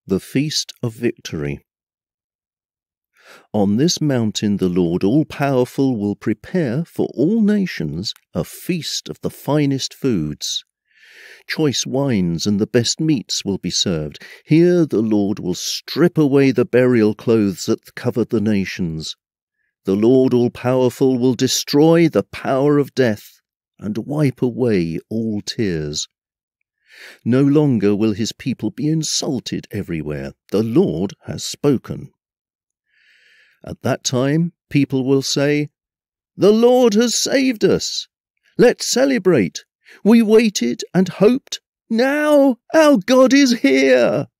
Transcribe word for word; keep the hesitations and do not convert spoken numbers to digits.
The Feast of Victory. On this mountain the Lord all-powerful will prepare for all nations a feast of the finest foods. Choice wines and the best meats will be served. Here the Lord will strip away the burial clothes that covered the nations. The Lord all-powerful will destroy the power of death and wipe away all tears. No longer will his people be insulted everywhere. The Lord has spoken. At that time, people will say, "The Lord has saved us. Let's celebrate. We waited and hoped. Now our God is here."